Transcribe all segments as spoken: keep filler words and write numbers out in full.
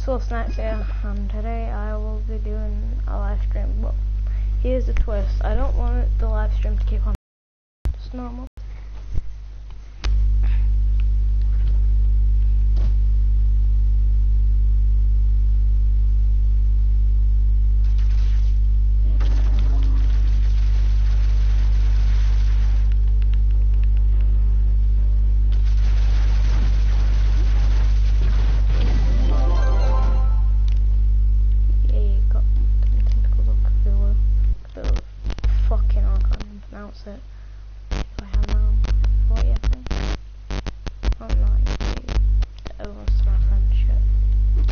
Soul Snacks here, and today I will be doing a live stream, but here's the twist. I don't want the live stream to keep on just normal. It. I have now forty, I think. I'm not get over to my friend's shit.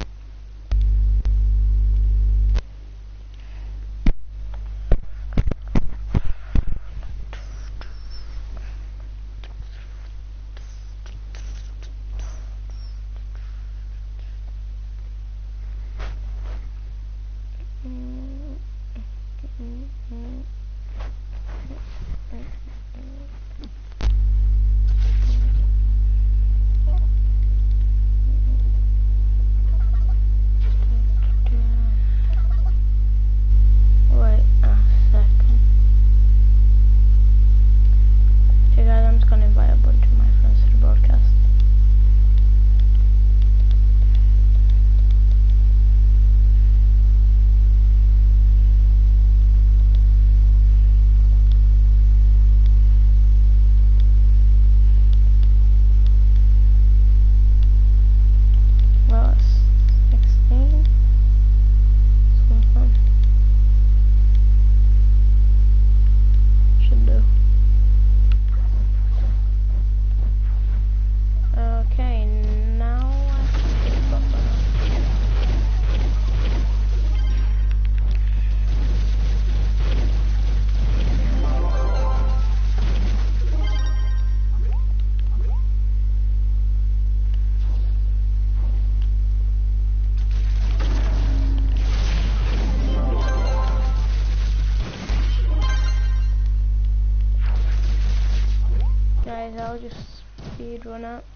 I'll just speed run it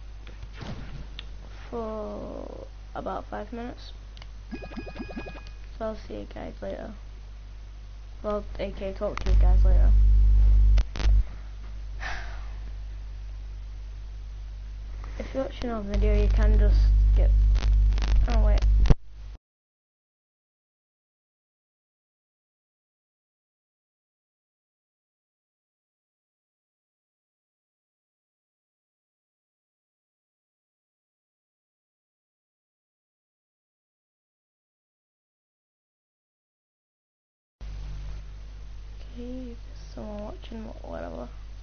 for about five minutes. So I'll see you guys later. Well, A K talk to you guys later. If you're watching our video, you can just skip. Oh wait. Okay, someone watching, whatever.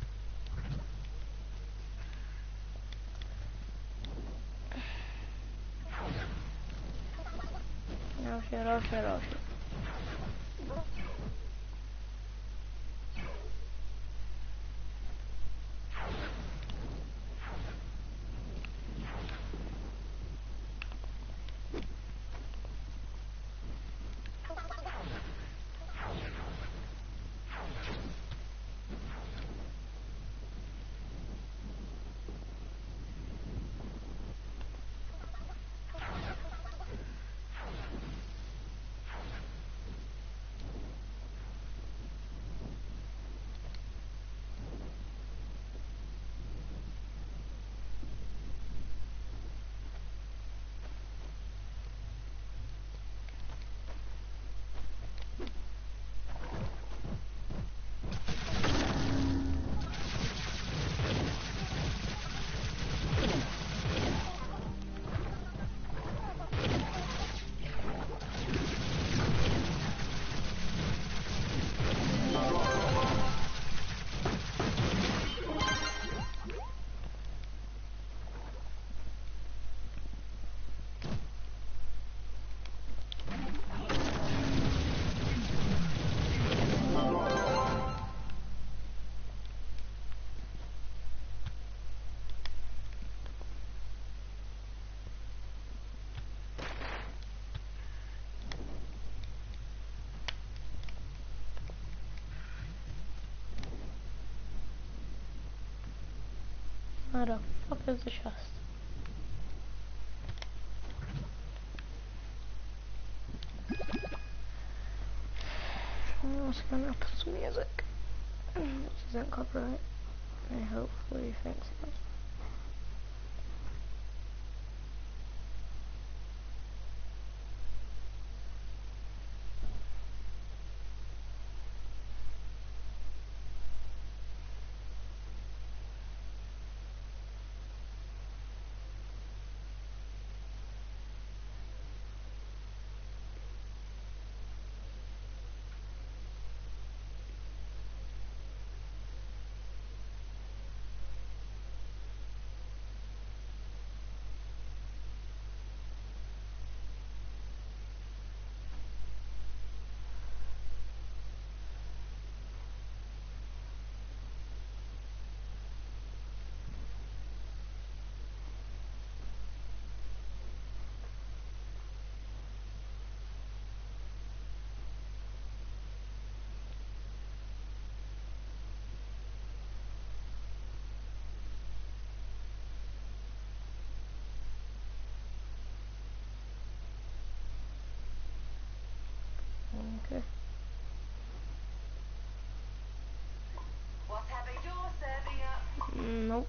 Oh shit, oh shit, oh shit. Where the fuck is the chest? also gonna put some music, which isn't copyright. I hopefully think so. Okay. What have you serving up? Nope.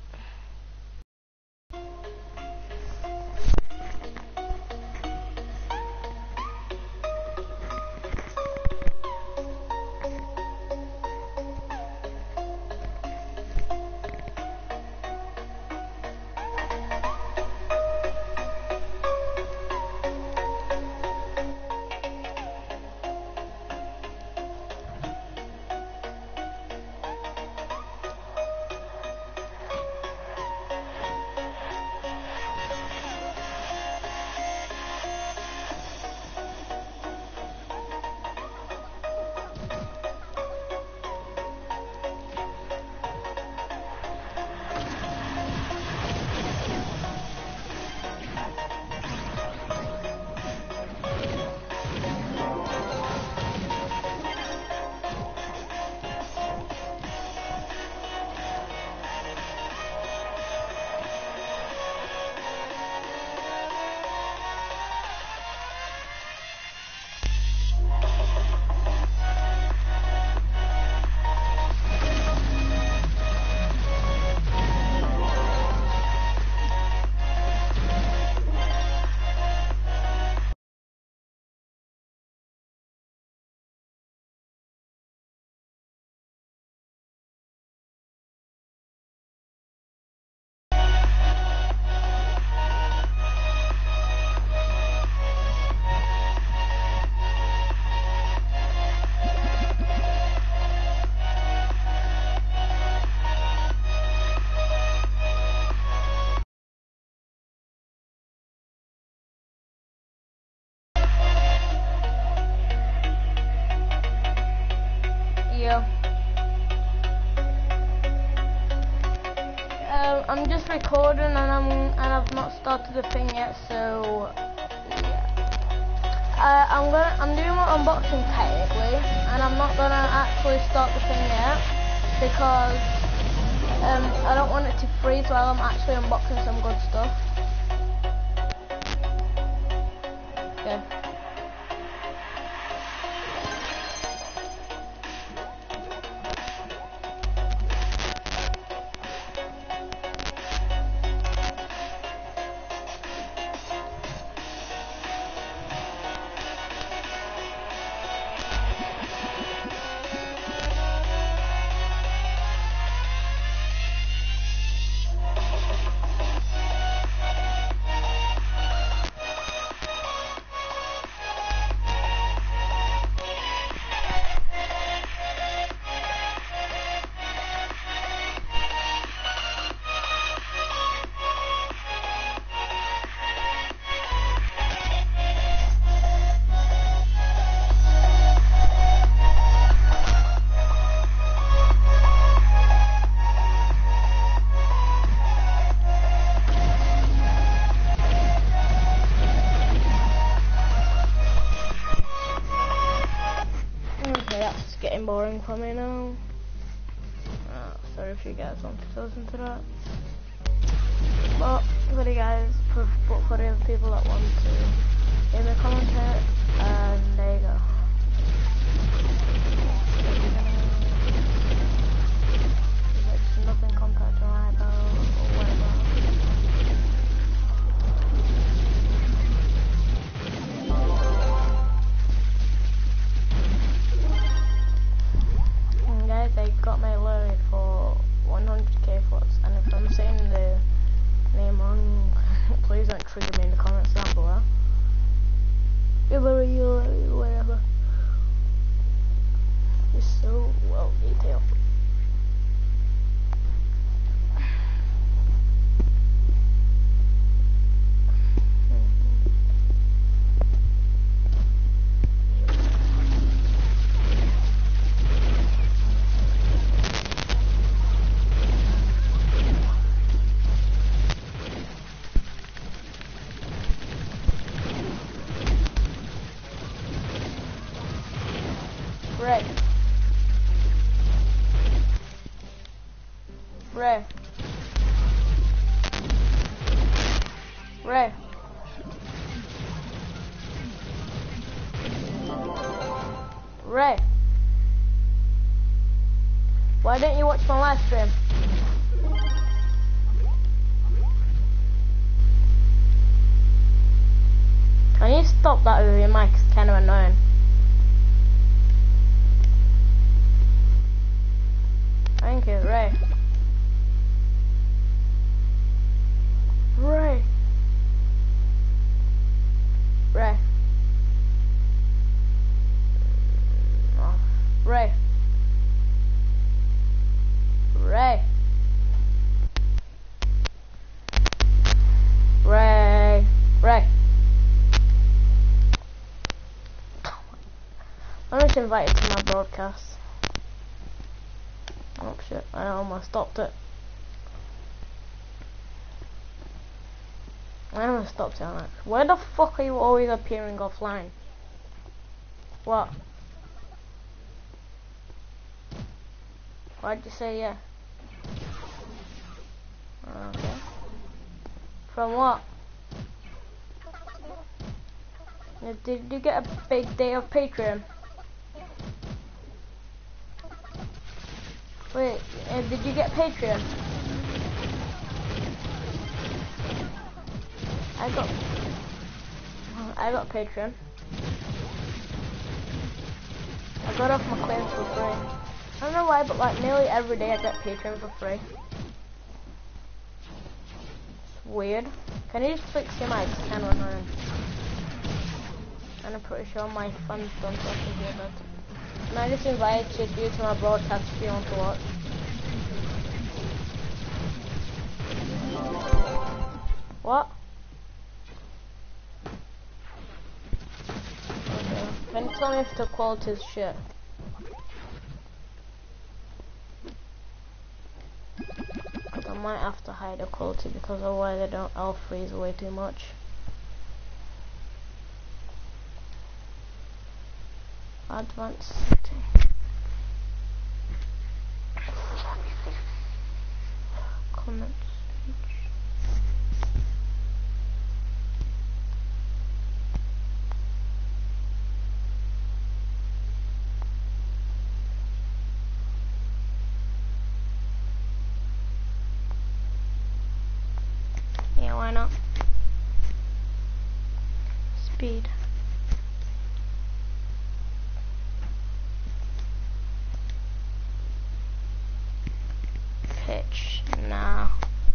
Um, I'm just recording and I'm and I've not started the thing yet, so yeah. Uh, I'm gonna I'm doing my unboxing technically, and I'm not gonna actually start the thing yet because um I don't want it to freeze while I'm actually unboxing some good stuff. Okay. Getting boring for me now. Oh, sorry if you guys want to listen to that. But for the guys, for, but for the people that want to hear me commentate, and there you go. Ray. Why didn't you watch my live stream? Can you stop that with your mic? It's kind of annoying. Thank you, Ray. Ray. Ray. Oh. Ray. Ray. Ray. Ray. I'm just invited to my broadcast. Oh shit, I almost stopped it. I almost stopped it, Alex. Where the fuck are you always appearing offline? What? Why'd you say yeah? Okay. From what? Did you get a big day of Patreon? Wait, uh, did you get Patreon? I got, I got Patreon. I got off my claims for free. I don't know why, but like nearly every day I get Patreon for free. It's weird. Can you just fix your mic? It's kind of annoying. And I'm pretty sure my fans don't want to hear that. And I just invited you to my broadcast if you want to watch. What? Okay. Can you tell me if the quality is shit? Because I might have to hide the quality because otherwise I don't, I'll freeze way too much. Advanced setting. Comments. Yeah, why not? Speed. Pitch. Nah.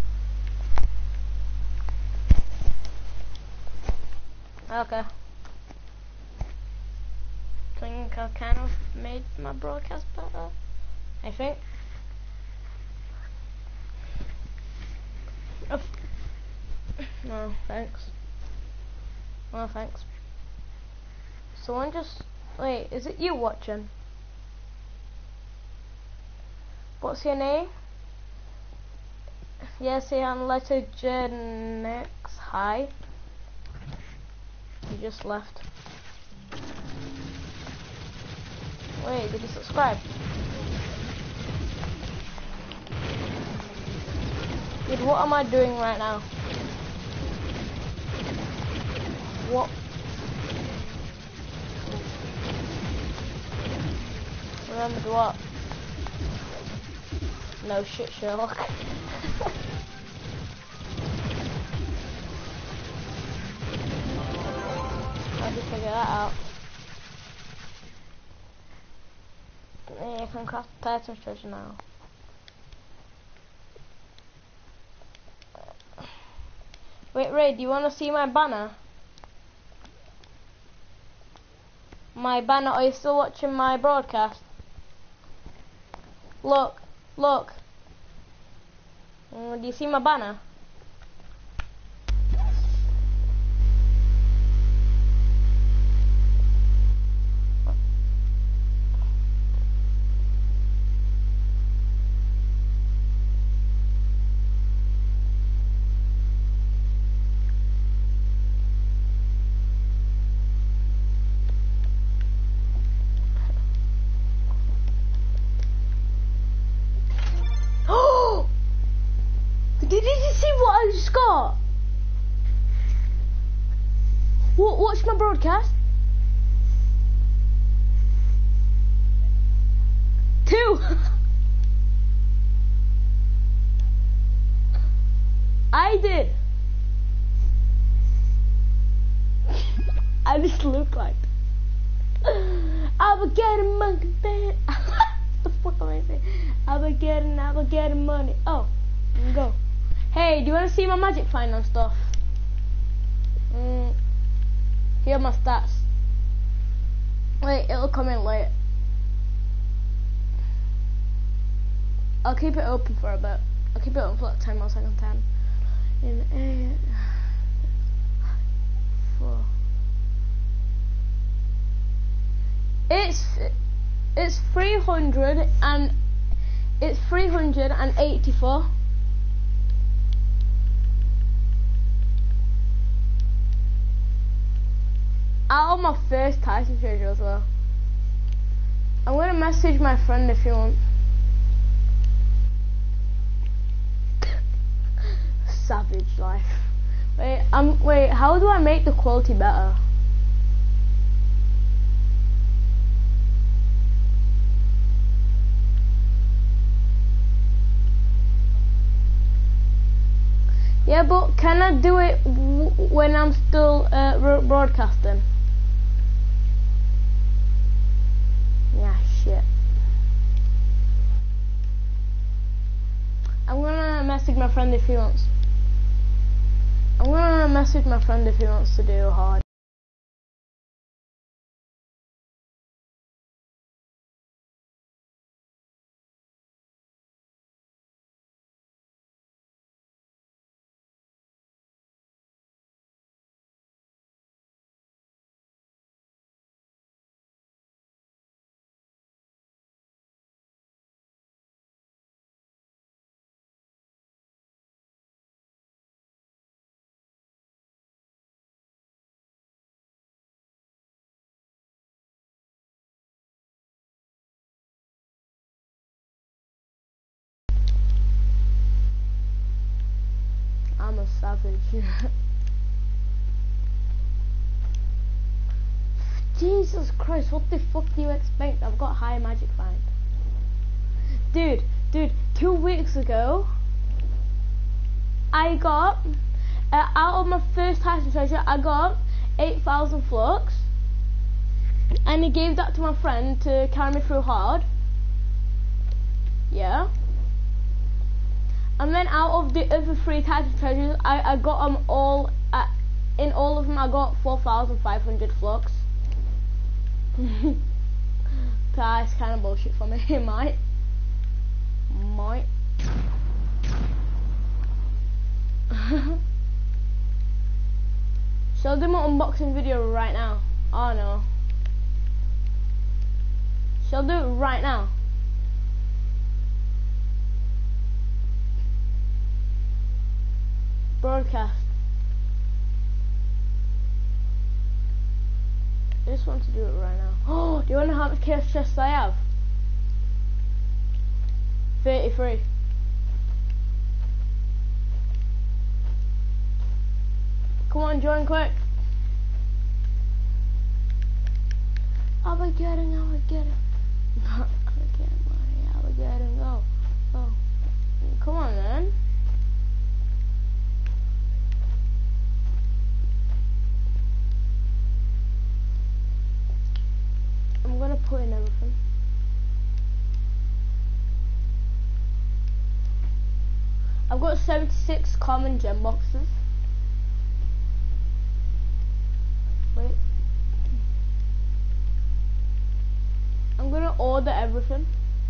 Okay. Think I kind of made my broadcast better. I think. Oh. No, thanks. No, thanks. Someone just... Wait, is it you watching? What's your name? Yes, yeah, I'm letter Genix. Hi. You just left. Wait, did you subscribe? Dude, what am I doing right now? What? Remembered what? No shit, Sherlock. How'd you figure that out? Yeah, I can craft Titan's treasure now. Wait, Ray, do you want to see my banner? My banner, are you still watching my broadcast? Look, look. Mm, do you see my banner? Did you see what I just got? What, watch my broadcast. I'll be getting money, man. What the fuck am I saying? I'll be getting, I'll be getting money. Oh, go. Hey, do you want to see my magic find and stuff? Mm, here are my stats. Wait, it'll come in late. I'll keep it open for a bit. I'll keep it open for like ten more seconds. ten. In eight. Four. It's it's three hundred and it's three hundred and eighty-four. Out of my first Tyson treasure as well. I'm gonna message my friend if you want. Savage life. Wait, um, wait. How do I make the quality better? Yeah, but can I do it w when I'm still uh, broadcasting? Yeah, shit. I'm gonna message my friend if he wants. I'm gonna message my friend if he wants to do hard. I'm a savage. Jesus Christ, what the fuck do you expect? I've got high magic find. Dude, dude, two weeks ago, I got, uh, out of my first Tyson treasure, I got eight thousand flux. And he gave that to my friend to carry me through hard. Yeah. And then out of the other three Tyson treasures, I, I got them all, uh, in all of them I got four thousand five hundred flux. That's kind of bullshit for me, might. Might. Shall I do my unboxing video right now? Oh no. Shall I do it right now? Broadcast. I just want to do it right now. Oh, do you want to know how much chaos chests I have? thirty-three. Come on, join quick. I'll be getting, I'll be getting. I'll be getting money, I'll be getting, oh, oh. Come on, man. I'm gonna put in everything. I've got seventy-six common gem boxes. Wait. I'm gonna order everything.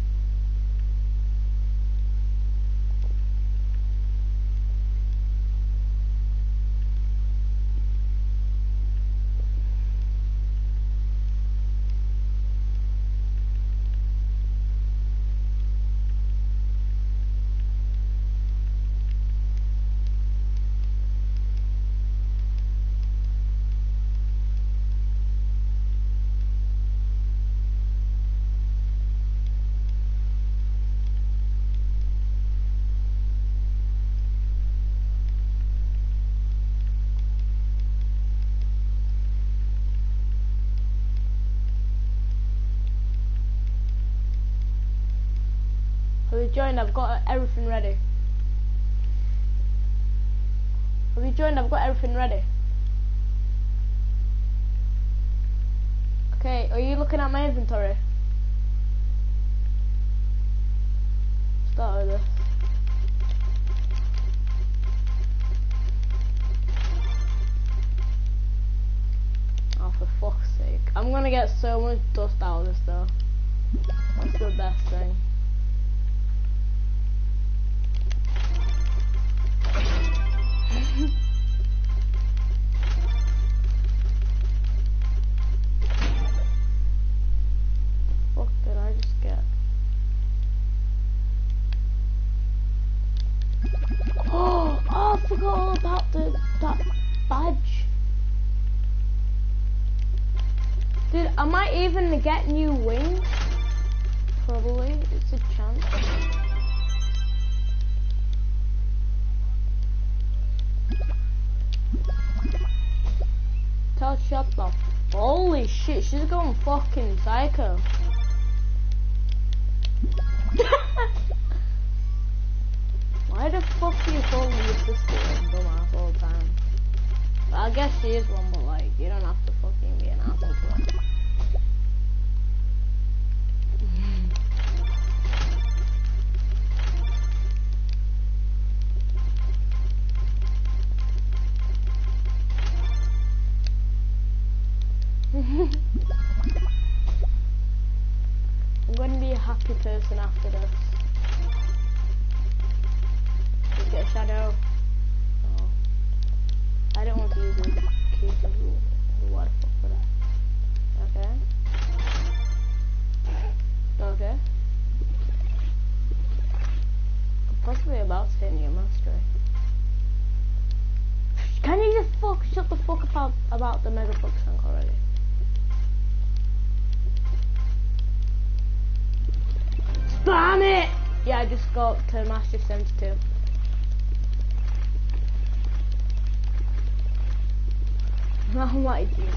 Have you joined? I've got everything ready. Have you joined? I've got everything ready. Okay, are you looking at my inventory? Start with this. Oh, for fuck's sake. I'm gonna get so much dust out of this though. That's the best thing. What did I just get? Oh, oh, I forgot all about the that badge. Dude, I might even get new wings. Probably, it's a chance. Tell shut the. Holy shit, she's going fucking psycho. Why the fuck do you call me your sister a dumbass all the time? Well, I guess she is one, but like, you don't have to fucking be an asshole for it. I'm going to be a happy person after this. Let's get a shadow. Oh. I don't want to use the key to rule. What the fuck would I? Okay. Okay. I'm possibly about to hit New Mastery. Can you just fuck shut the fuck about about the Mega Fuck tank already? Spam it! Yeah, I just got to Master seventy-two. Oh my Jesus.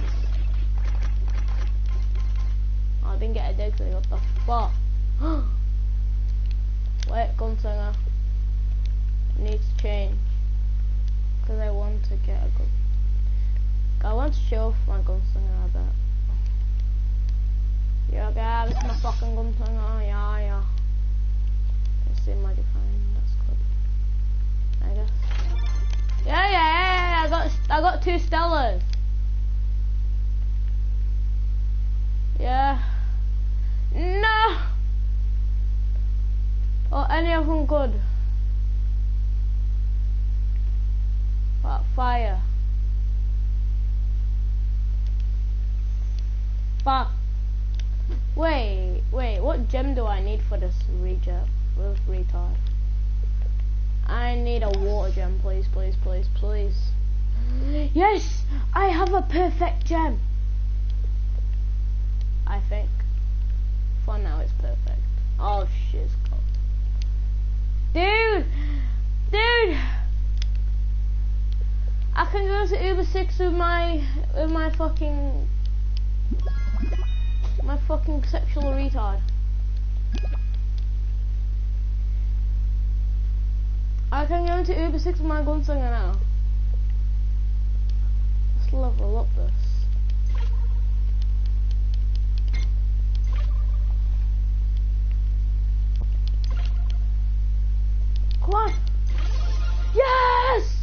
Oh, I didn't get a dig, what the fuck? Wait, Gunslinger. Needs to change. Because I want to get a good... I want to show off my Gunslinger, I bet. Yeah, okay, this is my fucking Gunslinger, yeah, yeah. Let's see my define, that's good. I guess. Yeah, yeah, yeah, yeah, I got, I got two Stellas. Yeah. No! Or any of them good. What, fire? Fuck. Wait, wait, what gem do I need for this reject? This retard. I need a water gem, please, please, please, please. Yes! I have a perfect gem! I think. For now it's perfect. Oh shit, it's cool. Dude! Dude! I can go to Uber six with my with my fucking my fucking sexual retard. I can go to Uber six with my Gunslinger now. Let's level up this. Come on! Yes!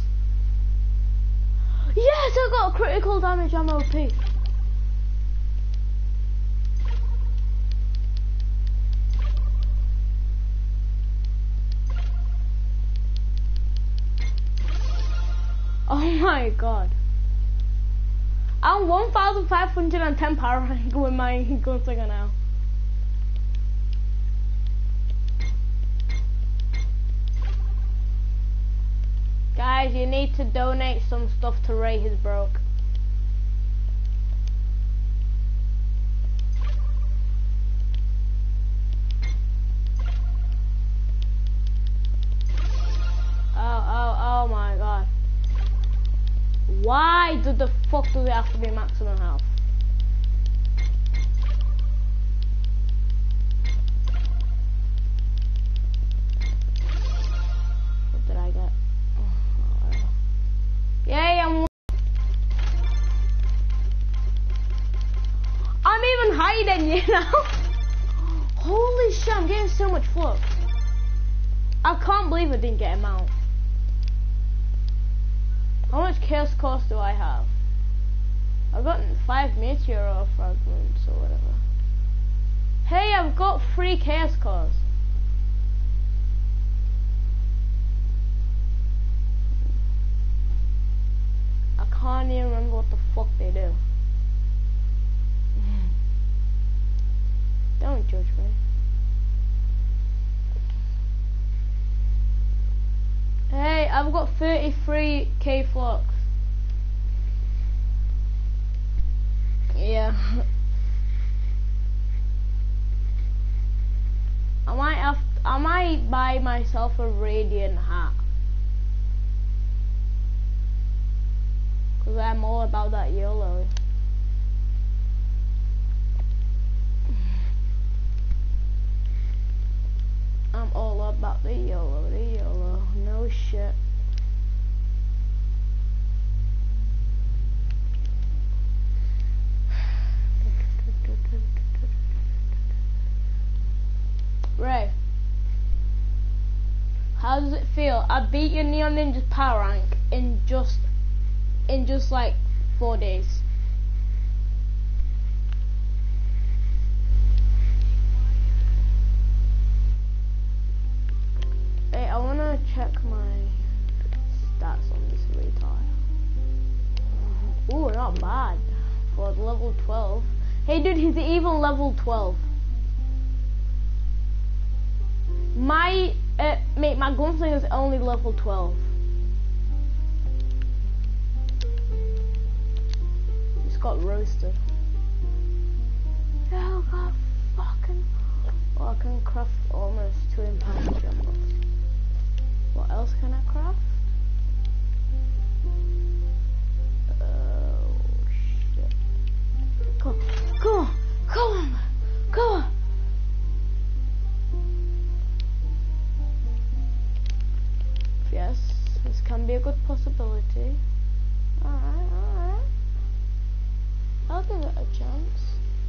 Yes, I got a critical damage, I'm O P. Oh my god. I'm one thousand five hundred ten power rank with my Gunslinger now. Guys, you need to donate some stuff to Ray, he's broke. Oh, oh, oh my god. Why do the fuck do they have to be maximum health? What did I get? Yay, I'm then, you know? Holy shit, I'm getting so much flux. I can't believe I didn't get him out. How much chaos cost do I have? I've got five meteor fragments or whatever. Hey, I've got three chaos cores. I can't even remember what the fuck they do. Don't judge me. Hey, I've got thirty-three K flux. Yeah. I might have. I might buy myself a radiant hat. Cause I'm all about that YOLO. I'm all about the YOLO, the YOLO, no shit. Ray, how does it feel? I beat your Neon Ninja's power rank in just, in just like four days. Hey, I wanna check my stats on this retard. Ooh, not bad for level twelve. Hey, dude, he's even level twelve. My uh, mate, my gunslinger is only level twelve. Just got roasted. Oh god, fucking! Oh, I can craft almost two impact jump ups. What else can I craft? Oh shit! Go, go, go on, go on. Yes, this can be a good possibility. Alright, alright. I'll give it a chance.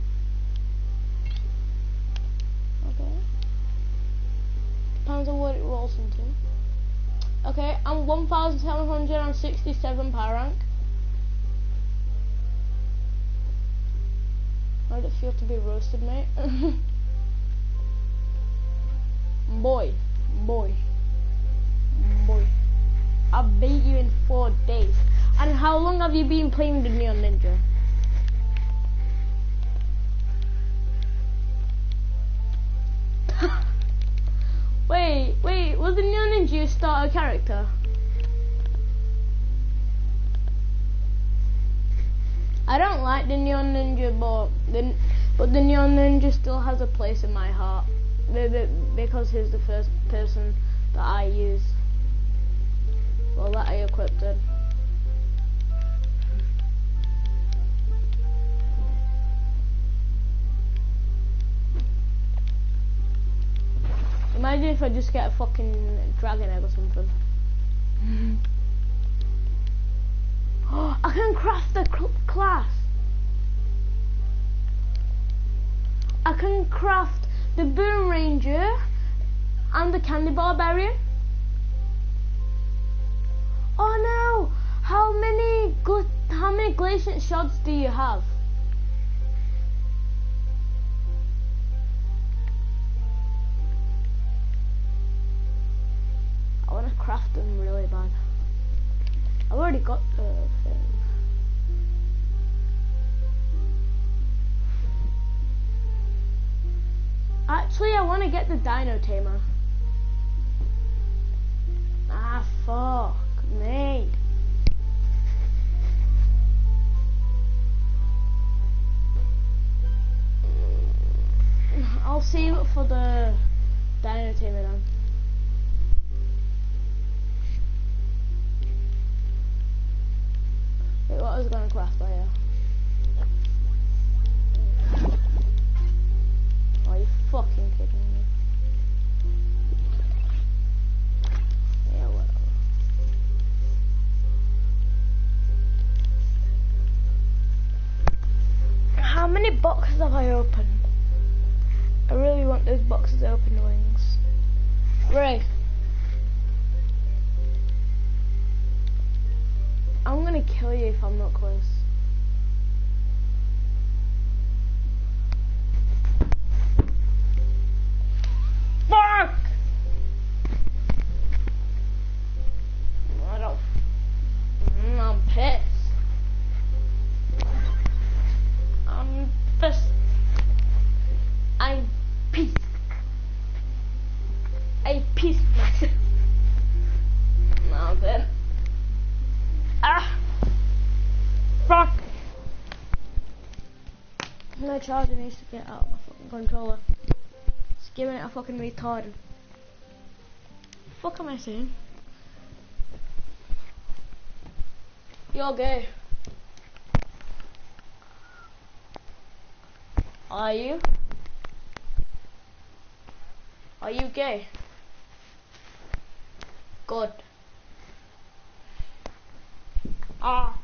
Okay. Depends on what it rolls into. Okay, I'm one thousand seven hundred sixty-seven power rank. How did it feel to be roasted, mate? boy, boy. Boy, I beat you in four days. And how long have you been playing the Neon Ninja? wait, wait, was the Neon Ninja your starter character? I don't like the Neon Ninja, but the but the Neon Ninja still has a place in my heart. The, the, because he's the first person that I use. Well, that I equipped it. Imagine if I just get a fucking dragon egg or something. Oh, I can craft the cl class. I can craft the Boom Ranger and the Candy Barbarian. Oh no! How many gl how many glacial shards do you have? I wanna craft them really bad. I've already got the thing. Actually, I wanna get the Dino Tamer. Ah, fuck. Me. I'll save it for the Dino Tamer then. Wait, what was I gonna craft by here? Are you fucking kidding me? Yeah, whatever. How many boxes have have I open? I really want those boxes open, wings. Ray. I'm gonna kill you if I'm not close. Fuck! I don't. Mm, I'm pissed. I'm pissed. I'm pissed. I pissed myself. Now then. Ah! Fuck! No charger needs to get out of my fucking controller. Just giving it a fucking retarded. Fuck am I saying? You're gay. Are you? Are you gay? Good. Ah.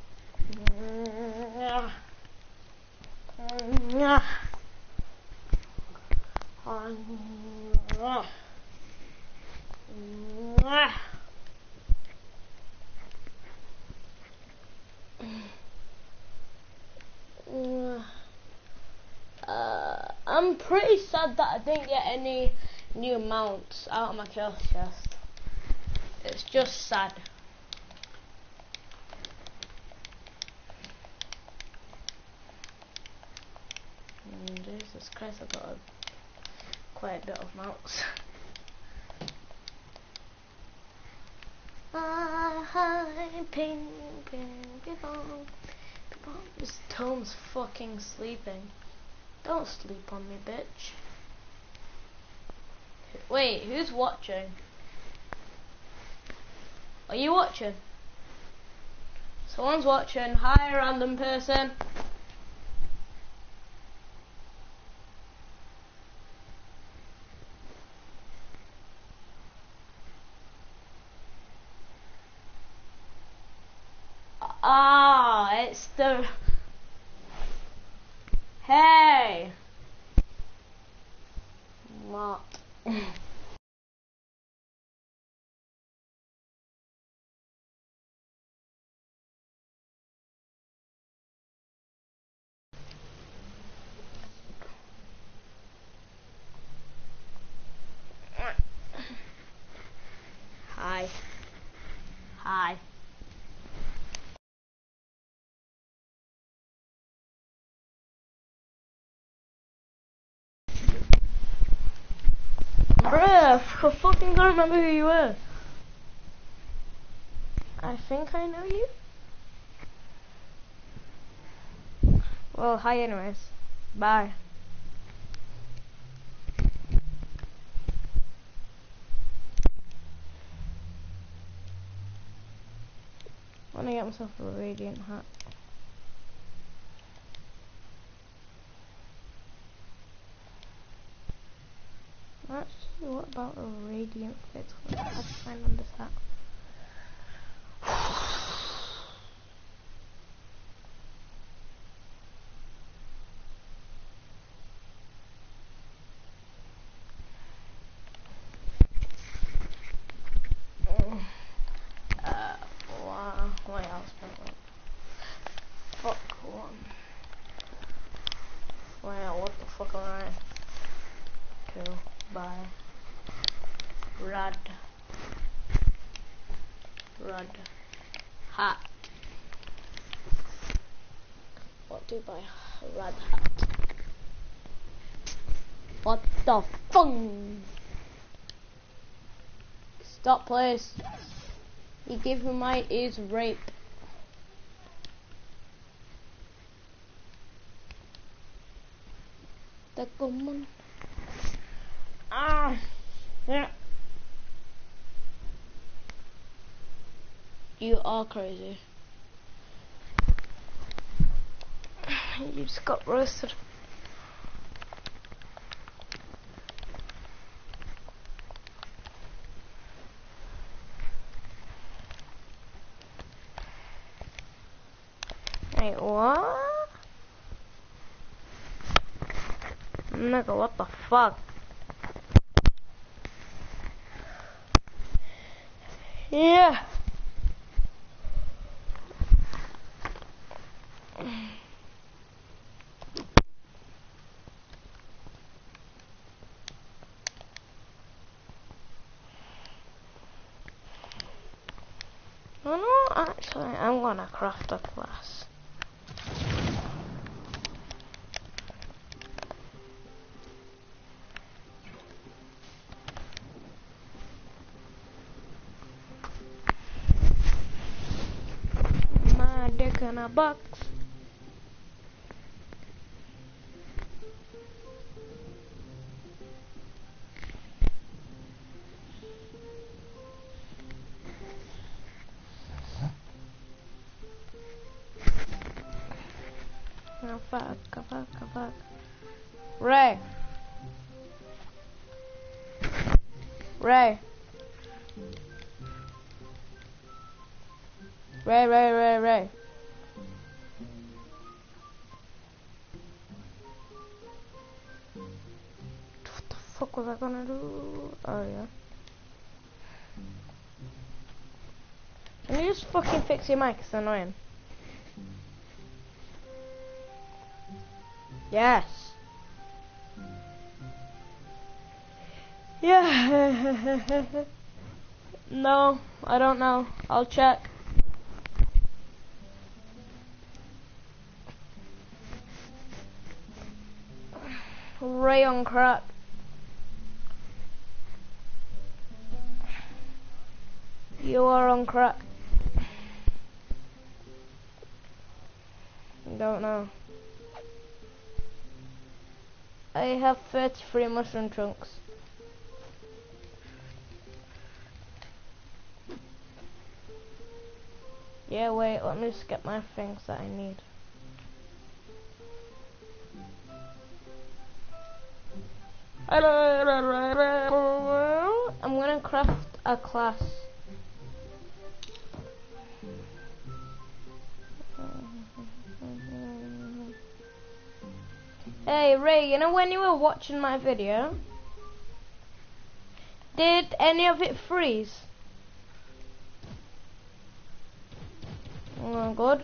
Uh, I'm pretty sad that I didn't get any new mounts out of my kill chest. It's just sad. Mm, Jesus Christ, I got a, quite a bit of mounts. I ping ping ping pong. This Tom's fucking sleeping. Don't sleep on me, bitch. Wait, who's watching? Are you watching? Someone's watching. Hi, random person. Ah, it's the... Hey! What? Hi. Hi. Bruh, I fucking can't remember who you were. I think I know you. Well, hi anyways. Bye. I want to get myself a radiant hat. Actually, what about a radiant fit? How to find on this hat? Uh, wow, what else? Fuck one. Wow, what the fuck am I? To buy rad rad hat. What do you buy a rad hat? What the fuck? Stop, please. You give me my ears rape. The common. Ah, yeah. You are crazy. You just got roasted. Wait, what? Nigga, what the fuck? Yeah. Oh no, actually, I'm gonna craft a class. My dick in a box. Oh fuck, oh fuck, oh fuck. Ray. Ray. Ray, Ray, Ray, Ray. What the fuck was I gonna do? Oh yeah. Can you just fucking fix your mic? It's annoying. Yes. Yeah. No, I don't know. I'll check. Ray on crack. You are on crack. Don't know. I have thirty-three mushroom chunks. Yeah, wait, let me just get my things that I need. I'm gonna craft a class. Hey Ray, you know when you were watching my video, did any of it freeze? Oh, good.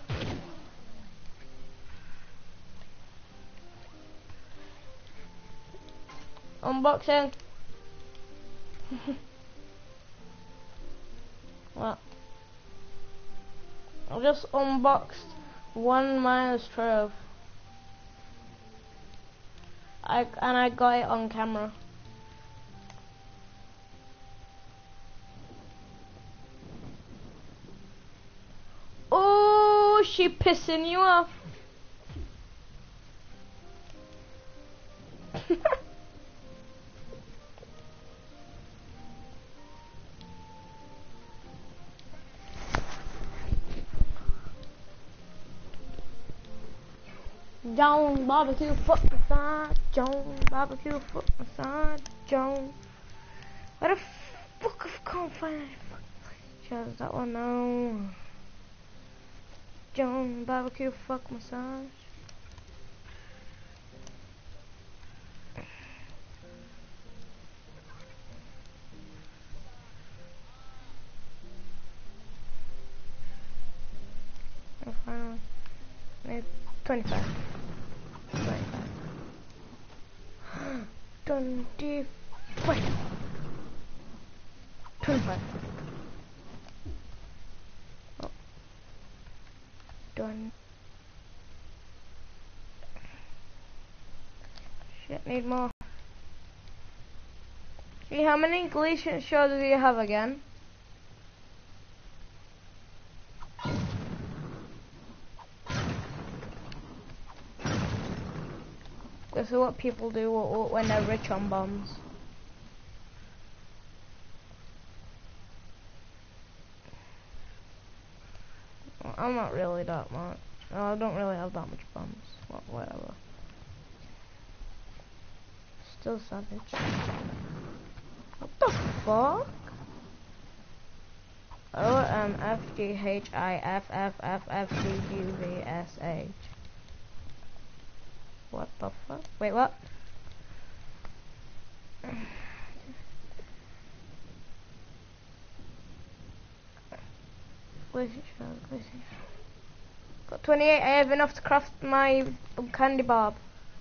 Unboxing. What? I just unboxed one minus trove. I and I got it on camera. Oh, she pissing you off. Jones barbecue foot massage. Jones barbecue foot massage. Jones. Where the fuck I can't find it? Shows that one now. Jones barbecue fuck massage. Oh, final. Maybe twenty-five. twenty-five. twenty-five. twenty-five. Oh. Done. Shit, need more. See, how many Galatian shoulders do you have again? This is what people do when they're rich on bombs. Well, I'm not really that much. No, I don't really have that much bombs. Well, whatever. Still savage. What the fuck? O M F G H I F F F F G U V S H. What the fuck? Wait, what? Where's it? Where's it? Got twenty-eight. I have enough to craft my candy barb.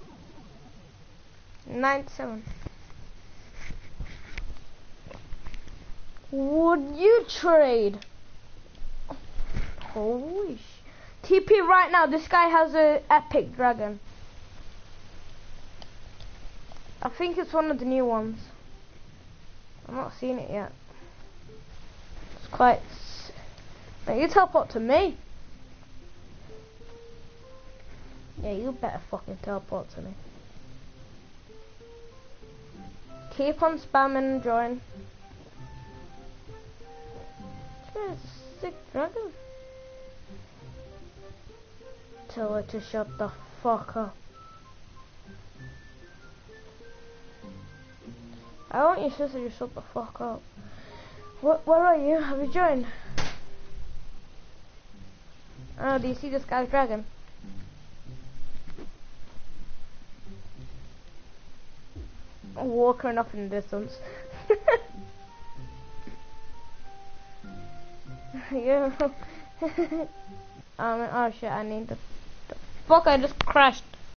ninety-seven. Would you trade? Holy sh! T P right now. This guy has a epic dragon. I think it's one of the new ones. I'm not seeing it yet. It's quite. S now you teleport to me. Yeah, you better fucking teleport to me. Keep on spamming and join. It's a sick dragon. Tell her to shut the fuck up. I want your sister to shut the fuck up. What? Where are you? Have you joined? Oh, do you see this guy's dragon? Walking up in the distance. Yeah. um. Oh shit! I need the. the fuck! I just crashed.